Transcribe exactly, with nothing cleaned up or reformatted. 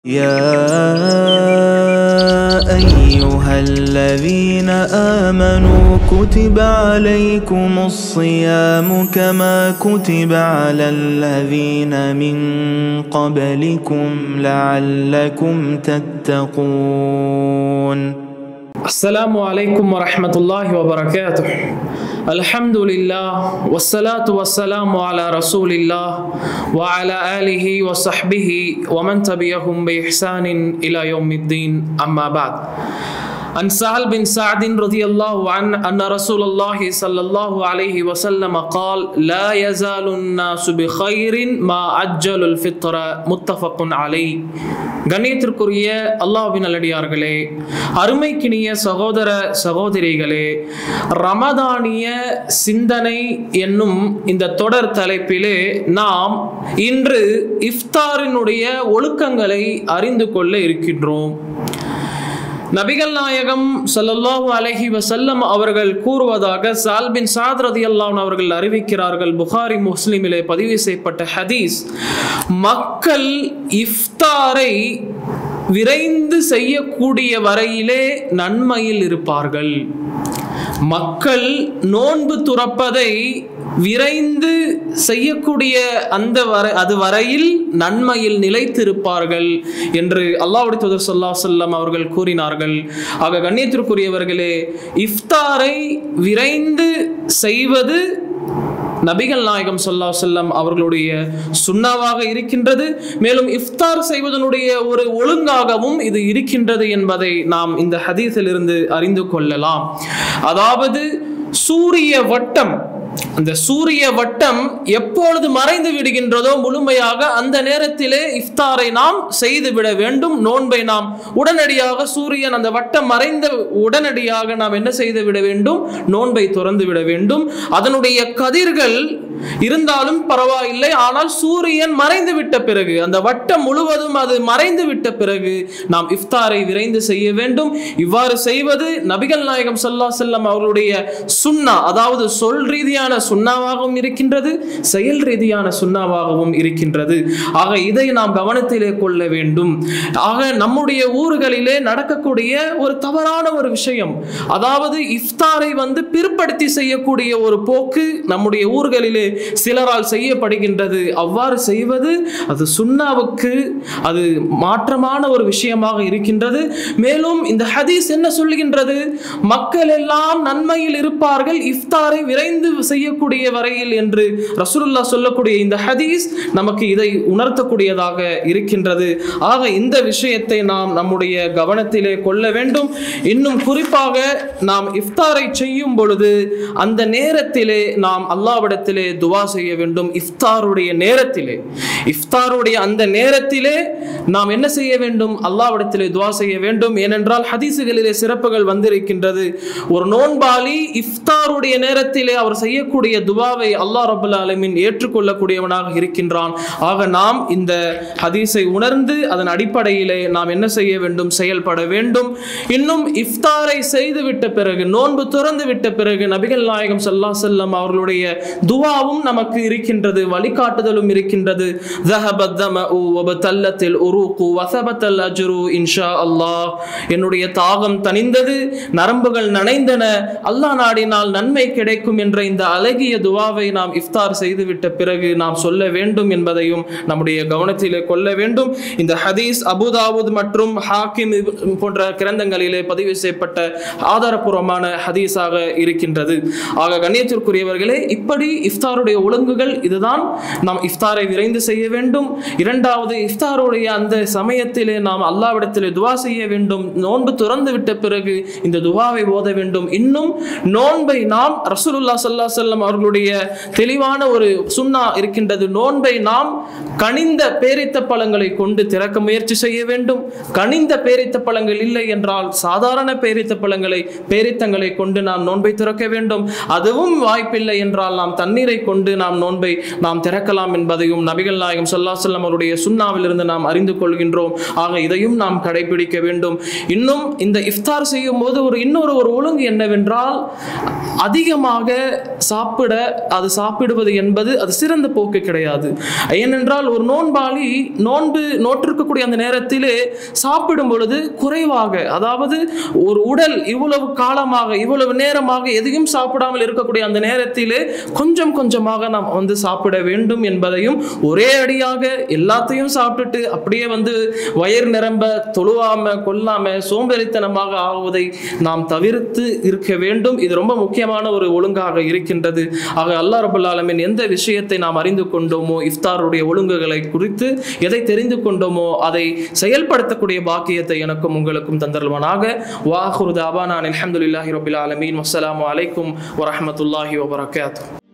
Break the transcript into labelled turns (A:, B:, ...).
A: يا أيها الذين آمنوا كتب عليكم الصيام كما كتب على الذين من قبلكم لعلكم تتقون.
B: السلام عليكم ورحمة الله وبركاته. الحمد لله والصلاة والسلام على رسول الله وعلى آله وصحبه ومن تبعهم بإحسان إلى يوم الدين. أما بعد، عن سهل بن سعد رضي الله عنه أن رسول الله صلى الله عليه وسلم قال: لا يزال الناس بخير ما عجل الفطر. متفق عليه. கண்ணியத்திற்குரிய அல்லாஹ்வின் நல்லடியார்களே, அருமைக்கினிய சகோதர சகோதரிகளே, ரமதானிய சிந்தனை என்னும் இந்த தொடர் தலைப்பிலே நாம் இன்று இஃப்தாரினுடைய ஒழுக்கங்களை அறிந்து கொள்ள இருக்கின்றோம். நபிகள் நாயகம் ஸல்லல்லாஹு அலைஹி வஸல்லம் அவர்கள் கூறுவதாக சஹல் பின் சஅத் ரலியல்லாஹு அன்ஹு அவர்கள் அறிவிக்கிறார்கள். புகாரி முஸ்லிமிலே பதிவு செய்யப்பட்ட ஹதீஸ். மக்கள் இஃப்தாரை விரைந்து செய்யக்கூடிய வரையிலே நன்மையில் இருப்பார்கள். மக்கள் நோன்பு துறப்பதை விரைந்து செய்யக்கூடிய அந்த வரை அது வரையில் நன்மையில் நிலைத்திருப்பார்கள் என்று அல்லாஹ்வுடைய தூதர் ஸல்லல்லாஹு அலைஹி வஸல்லம் அவர்கள் கூறினார்கள். ஆக கண்ணியத்திற்குரியவர்களே, இஃப்தாரை விரைந்து செய்வது நபிகள் நாயகம் ஸல்லல்லாஹு அலைஹி வஸல்லம் அவர்களுடைய சுன்னாவாக இருக்கின்றது. மேலும் இஃப்தார் செய்வதனுடைய ஒரு ஒழுங்காகவும் இது இருக்கின்றது என்பதை நாம் இந்த ஹதீஸிலிருந்து அறிந்து கொள்ளலாம். அதாவது சூரிய வட்டம், அந்த சூரிய வட்டம் எப்பொழுது மறைந்து விடுகின்றதோ முழுமையாக அந்த நேரத்திலே இஃப்தாரை நாம் செய்துவிட வேண்டும். நோன்பை நாம் உடனடியாக சூரியன் அந்த வட்டம் மறைந்த உடனடியாக நாம் என்ன செய்து விட வேண்டும்? நோன்பை துறந்து விட வேண்டும். அதனுடைய கதிர்கள் இருந்தாலும் பரவாயில்லை, ஆனால் சூரியன் மறைந்து விட்ட பிறகு, அந்த வட்டம் முழுவதும் அது மறைந்து விட்ட பிறகு நாம் இஃப்தாரை விரைந்து செய்ய வேண்டும். இவ்வாறு செய்வது நபிகள் நாயகம் ஸல்லல்லாஹு அலைஹி வஸல்லம் அவர்களுடைய சுன்னா, அதாவது சொல் ரீதியான சுன்னாவாகவும் இருக்கின்றது, செயல் ரீதியான சுன்னாவாகவும் இருக்கின்றது. ஆக இதை நாம் கவனத்திலே கொள்ள வேண்டும். ஆக நம்முடைய ஊர்களிலே நடக்கக்கூடிய ஒரு தவறான ஒரு விஷயம், அதாவது இஃப்தாரை வந்து பிற்படுத்தி செய்யக்கூடிய ஒரு போக்கு நம்முடைய ஊர்களிலே சிலரால் செய்யப்படுகின்றது. அவ்வாறு செய்வது அது சுன்னாவுக்கு அது மாற்றமான ஒரு விஷயமாக இருக்கின்றது. மேலும் இந்த ஹதீஸ் என்ன சொல்லுகின்றது? மக்கள் எல்லாம் நன்மையில் இருப்பார்கள் இஃப்தாரை விரைந்து செய்யக்கூடிய வரையில் என்று ரசூலுல்லாஹ் சொல்லக்கூடிய இந்த ஹதீஸ் நமக்கு இதை உணர்த்தக்கூடியதாக இருக்கின்றது. ஆக இந்த விஷயத்தை நாம் நம்முடைய கவனத்திலே கொள்ள வேண்டும். இன்னும் குறிப்பாக நாம் இஃப்தாரை செய்யும் பொழுது அந்த நேரத்திலே நாம் அல்லாஹ்விடத்திலே துஆ செய்ய வேண்டும். இஃப்தாருடைய நேரத்திலே இஃப்தாருடைய அந்த நேரத்திலே நாம் என்ன செய்ய வேண்டும்? அல்லாஹ்விடத்திலே துஆ செய்ய வேண்டும். ஏனென்றால் ஹதீஸுகளிலே சிறப்புகள் வந்திருக்கின்றது. ஒரு நோன்பாளி இஃப்தாருடைய நேரத்திலே அவர் செய்யக்கூடிய துஆவை அல்லாஹ் ரப்பல் ஆலமீன் ஏற்றுக்கொள்ளக்கூடியவனாக இருக்கின்றான். ஆக நாம் இந்த ஹதீஸை உணர்ந்து அதன் அடிப்படையிலே நாம் என்ன செய்ய வேண்டும்? செயல்பட வேண்டும். இன்னும் இஃப்தாரை செய்துவிட்ட பிறகு, நோன்பு துறந்து விட்ட பிறகு நபிகள் நாயகம் ஸல்லல்லாஹு அலைஹி வஸல்லம் அவர்களுடைய துஆவும் நமக்கு இருக்கின்றது, வழிகாட்டுதலும் இருக்கின்றது. ذهبت الظمأ وبتلت العروق وثبت الأجر إن شاء الله. என்னுடைய தாகம் தணிந்தது, நரம்புகள் நனைந்தன, அல்லாஹ் நாடினால் நன்மை கிடைக்கும் என்ற இந்த அழகிய துஆவை நாம் இஃப்தார் செய்துவிட்ட பிறகு நாம் சொல்ல வேண்டும் என்பதையும் நம்முடைய கவனத்திலே கொள்ள வேண்டும். இந்த ஹதீஸ் அபூ தாவூத் மற்றும் ஹாக்கிம் போன்ற கிரந்தங்களிலே பதிவு செய்யப்பட்ட ஆதாரபூர்வமான ஹதீஸாக இருக்கின்றது. ஆக கண்ணியத்திற்குரியவர்களே, இப்படி இஃப்தாருடைய ஒழுங்குகள் இதுதான். நாம் இஃப்தாரை விரைந்து செய்ய வேண்டும். இரண்டாவது, இஃப்தாருடைய அந்த சமயத்திலே நாம் அல்லாஹ்விடத்திலே துஆ செய்ய வேண்டும். நோன்பு துறந்து விட்ட பிறகு இந்த துஆவை ஓத வேண்டும். இன்னும் நோன்பை நாம் ரசூலுல்லாஹ் ஸல்லல்லாஹு அலைஹி வஸல்லம் அவர்களுடைய தெளிவான ஒரு சுன்னா இருக்கின்றது. நோன்பை நாம் கனிந்த பேரித்த பழங்களை கொண்டு திறக்க முயற்சி செய்ய வேண்டும். கனிந்த பேரித்த பழங்கள் இல்லை என்றால் சாதாரண பேரித்த பழங்களை பேரித்தங்களை கொண்டு நாம் நோன்பை திறக்க வேண்டும். அதுவும் வாய்ப்பில்லை என்றால் நாம் தண்ணீரை கொண்டு நாம் நோன்பை நாம் திறக்கலாம் என்பதையும் நபிகள் நாயகம் ஸல்லல்லாஹு அலைஹி வஸல்லம் அவருடைய சுன்னாவிலிருந்து நாம் அறிந்து கொள்கின்றோம். ஆக இதையும் நாம் கடைபிடிக்க வேண்டும். இன்னும் இந்த இஃப்தார் செய்யும் போது ஒரு இன்னொரு ஒரு ஒழுங்கு என்னவென்றால், அதிகமாக சாப்பிட அது சாப்பிடுவது என்பது அது சிறந்த போக்கு கிடையாது. ஏனென்றால் ஒரு நோன்பாளி நோன்பு நோற்றிருக்கக்கூடிய அந்த நேரத்திலே சாப்பிடும் பொழுது குறைவாக, அதாவது ஒரு உடல் இவ்வளவு காலமாக இவ்வளவு நேரமாக எதையும் சாப்பிடாமல் இருக்கக்கூடிய அந்த நேரத்திலே கொஞ்சம் கொஞ்சமாக நாம் வந்து சாப்பிட வேண்டும் என்பதையும், ஒரே அடியாக எல்லாத்தையும் சாப்பிட்டுட்டு அப்படியே வந்து வயிறு நிரம்ப தொழுவாம கொல்லாம சோம்பேறித்தனமாக ஆகுவதை நாம் தவிர்த்து இருக்க வேண்டும். இது ரொம்ப முக்கியமான ஒரு ஒழுங்காக இருக்கின்றது. ஆக அல்லாஹ் ரப்பல் ஆலமீன் எந்த விஷயத்தை நாம் அறிந்து கொண்டோமோ, இஃப்தாருடைய ஒழுங்குகளை குறித்து எதை தெரிந்து கொண்டோமோ அதை செயல்படுத்தக்கூடிய பாக்கியத்தை எனக்கும் உங்களுக்கும் தந்தருள்வானாக. வ ஆகிரு தஅவானா அல்ஹம்துலில்லாஹி ரப்பில் ஆலமீன். வஸ்ஸலாமு அலைக்கும் வரஹ்மத்துல்லாஹி வபரகாத்துஹு.